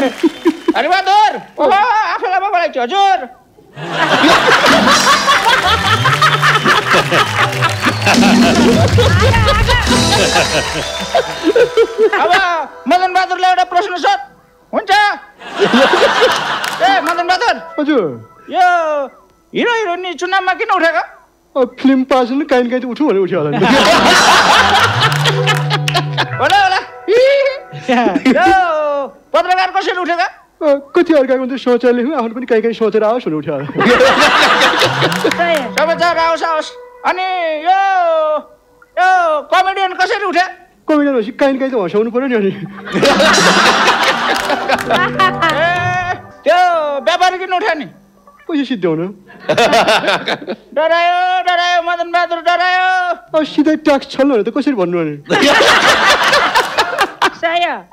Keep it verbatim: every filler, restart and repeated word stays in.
अरे बहादुर ओहो आफूलाई पो बोलाइछ हजुर अब मदन बहादुरलाई एउटा प्रश्न सोध हुन्छ ए मदन बहादुर हजुर यो हिरो हिरोइनी चुनावमा किन उठेको फिल्म पास हुनु काहीँ काहीँ उठ्नु भने उठ्यो होला नि होला होला यो पत्रकार कसरी उठेको कति अर्काको त सोचेर लेख्नु आफ्नो पनि काहीँ काहीँ सोचेर आओस् भने उठ्यो होला समाचार आओस् आओस् अनि यो यो कमेडियन कसरी उठ्यो कमेडियन भएपछि काहीँ काहीँ त हँसाउनु पर्यो नि अनि त्यो व्यापारी किन उठ्यो नि पैसा सिद्ध्याउनु डरायो डरायो मदन बहादुर डरायो सिधै ट्याक्स छल्नु भने त कसरी भन्नु अनि